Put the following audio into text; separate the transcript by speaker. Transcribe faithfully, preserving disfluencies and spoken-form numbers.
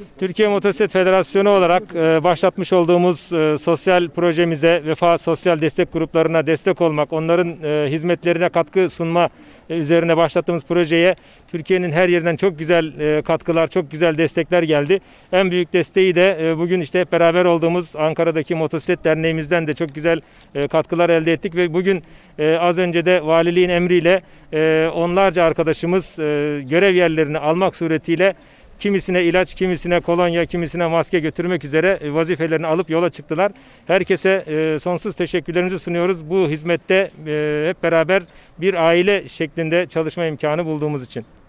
Speaker 1: Türkiye Motosiklet Federasyonu olarak e, başlatmış olduğumuz e, sosyal projemize, Vefa Sosyal Destek Gruplarına destek olmak, onların e, hizmetlerine katkı sunma e, üzerine başlattığımız projeye Türkiye'nin her yerinden çok güzel e, katkılar, çok güzel destekler geldi. En büyük desteği de e, bugün işte hep beraber olduğumuz Ankara'daki Motosiklet Derneğimizden de çok güzel e, katkılar elde ettik ve bugün e, az önce de valiliğin emriyle e, onlarca arkadaşımız e, görev yerlerini almak suretiyle kimisine ilaç, kimisine kolonya, kimisine maske götürmek üzere vazifelerini alıp yola çıktılar. Herkese e, sonsuz teşekkürlerimizi sunuyoruz. Bu hizmette e, hep beraber bir aile şeklinde çalışma imkanı bulduğumuz için.